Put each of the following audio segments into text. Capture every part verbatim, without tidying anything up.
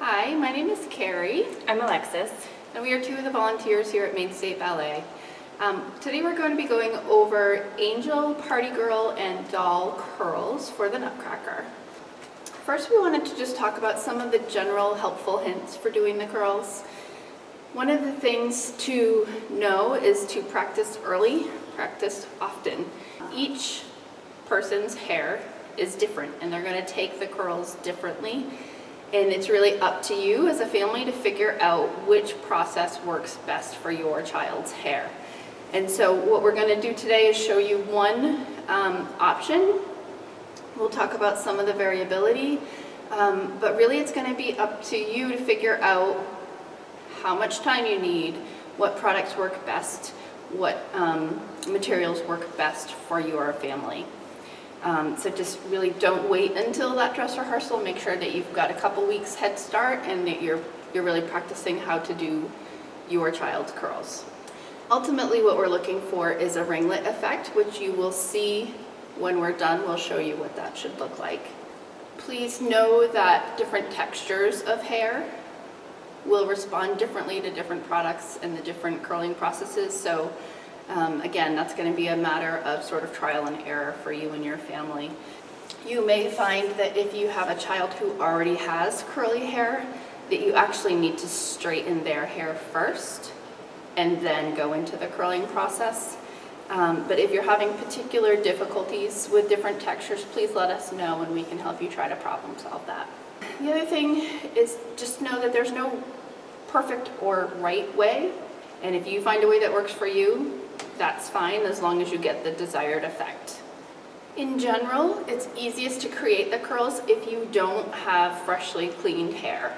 Hi, my name is Carrie. I'm Alexis. And we are two of the volunteers here at Maine State Ballet. Um, today we're going to be going over angel, party girl, and doll curls for the Nutcracker. First, we wanted to just talk about some of the general helpful hints for doing the curls. One of the things to know is to practice early, practice often. Each person's hair is different and they're going to take the curls differently. And it's really up to you as a family to figure out which process works best for your child's hair. And so what we're going to do today is show you one um, option. We'll talk about some of the variability, um, but really it's going to be up to you to figure out how much time you need, what products work best, what um, materials work best for your family. Um, so just really don't wait until that dress rehearsal. Make sure that you've got a couple weeks head start and that you're, you're really practicing how to do your child's curls. Ultimately, what we're looking for is a ringlet effect, which you will see when we're done. We'll show you what that should look like. Please know that different textures of hair will respond differently to different products and the different curling processes. So um, again, that's going to be a matter of sort of trial and error for you and your family. You may find that if you have a child who already has curly hair, that you actually need to straighten their hair first and then go into the curling process. Um, but if you're having particular difficulties with different textures, please let us know and we can help you try to problem solve that. The other thing is just know that there's no perfect or right way, and if you find a way that works for you, that's fine as long as you get the desired effect. In general, it's easiest to create the curls if you don't have freshly cleaned hair.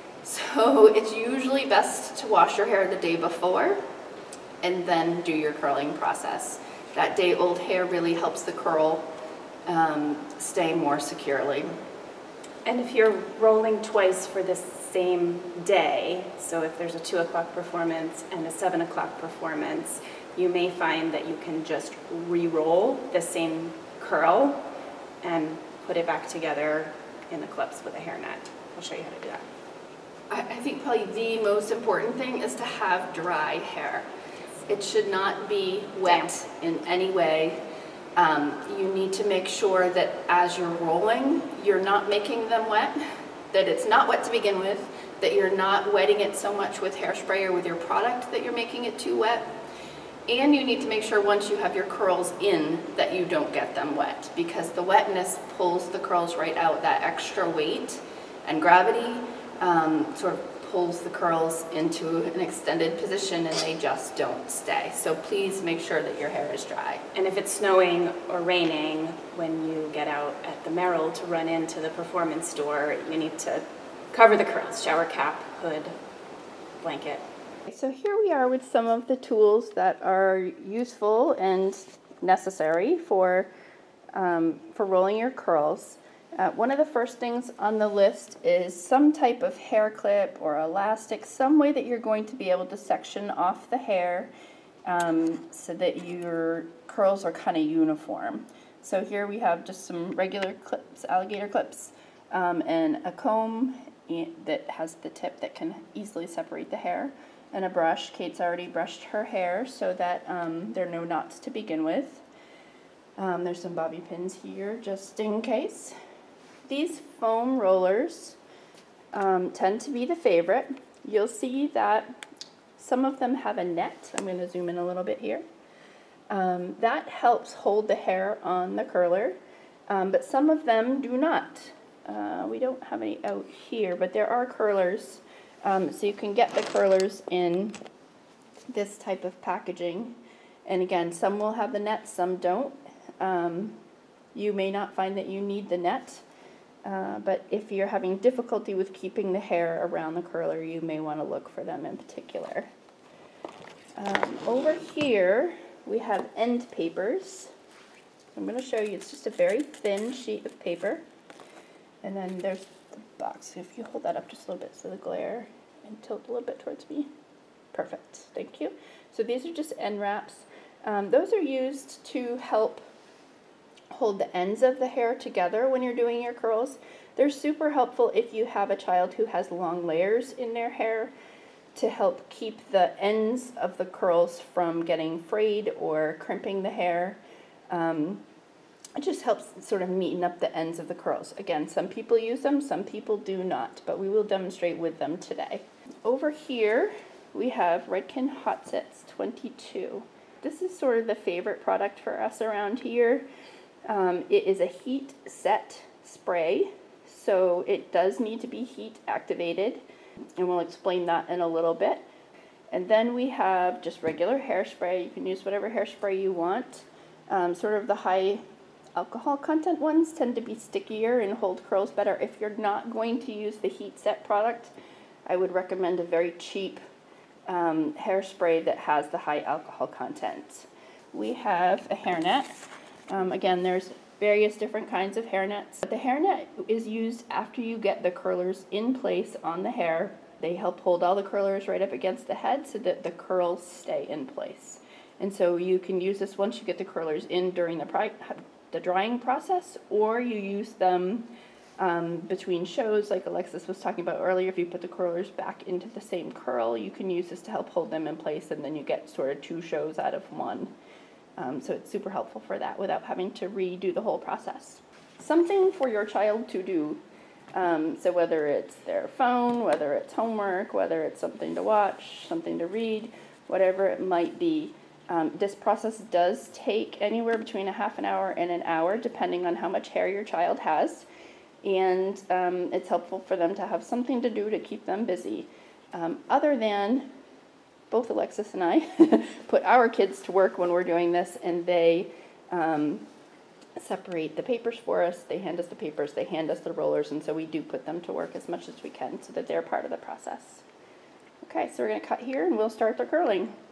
So it's usually best to wash your hair the day before and then do your curling process. That day old hair really helps the curl um, stay more securely. And if you're rolling twice for the same day, so if there's a two o'clock performance and a seven o'clock performance, you may find that you can just re-roll the same curl and put it back together in the clips with a hairnet. I'll show you how to do that. I think probably the most important thing is to have dry hair. It should not be wet in any way. Um, you need to make sure that as you're rolling, you're not making them wet, that it's not wet to begin with, that you're not wetting it so much with hairspray or with your product that you're making it too wet. And you need to make sure once you have your curls in that you don't get them wet, because the wetness pulls the curls right out. That extra weight and gravity um, sort of pulls the curls into an extended position and they just don't stay. So please make sure that your hair is dry. And if it's snowing or raining when you get out at the Merrill to run into the performance store, you need to cover the curls, shower cap, hood, blanket. So here we are with some of the tools that are useful and necessary for, um, for rolling your curls. Uh, one of the first things on the list is some type of hair clip or elastic, some way that you're going to be able to section off the hair um, so that your curls are kind of uniform. So here we have just some regular clips, alligator clips, um, and a comb that has the tip that can easily separate the hair, and a brush. Kate's already brushed her hair so that um, there are no knots to begin with. Um, there's some bobby pins here just in case. These foam rollers um, tend to be the favorite. You'll see that some of them have a net. I'm going to zoom in a little bit here. Um, that helps hold the hair on the curler, um, but some of them do not. Uh, we don't have any out here, but there are curlers. Um, so you can get the curlers in this type of packaging. And again, some will have the net, some don't. Um, you may not find that you need the net. Uh, but if you're having difficulty with keeping the hair around the curler, you may want to look for them in particular. Um, over here, we have end papers. I'm going to show you, it's just a very thin sheet of paper. And then there's the box. If you hold that up just a little bit so the glare, and tilt a little bit towards me. Perfect, thank you. So these are just end wraps. Um, those are used to help hold the ends of the hair together when you're doing your curls. They're super helpful if you have a child who has long layers in their hair to help keep the ends of the curls from getting frayed or crimping the hair. Um, it just helps sort of neaten up the ends of the curls. Again, some people use them, some people do not, but we will demonstrate with them today. Over here, we have Redken Hot Sets twenty-two. This is sort of the favorite product for us around here. Um, it is a heat set spray, so it does need to be heat activated, and we'll explain that in a little bit. And then we have just regular hairspray. You can use whatever hairspray you want. Um, sort of the high alcohol content ones tend to be stickier and hold curls better. If you're not going to use the heat set product, I would recommend a very cheap um, hairspray that has the high alcohol content. We have a hairnet. Um, again, there's various different kinds of hairnets. The hairnet is used after you get the curlers in place on the hair. They help hold all the curlers right up against the head so that the curls stay in place. And so you can use this once you get the curlers in during the, pri the drying process, or you use them um, between shows like Alexis was talking about earlier. If you put the curlers back into the same curl, you can use this to help hold them in place, and then you get sort of two shows out of one. Um, so it's super helpful for that without having to redo the whole process. Something for your child to do. Um, so whether it's their phone, whether it's homework, whether it's something to watch, something to read, whatever it might be. Um, this process does take anywhere between a half an hour and an hour, depending on how much hair your child has. And um, it's helpful for them to have something to do to keep them busy. Um, other than both Alexis and I put our kids to work when we're doing this, and they um, separate the papers for us. They hand us the papers, they hand us the rollers, and so we do put them to work as much as we can so that they're part of the process. Okay, so we're going to cut here and we'll start the curling.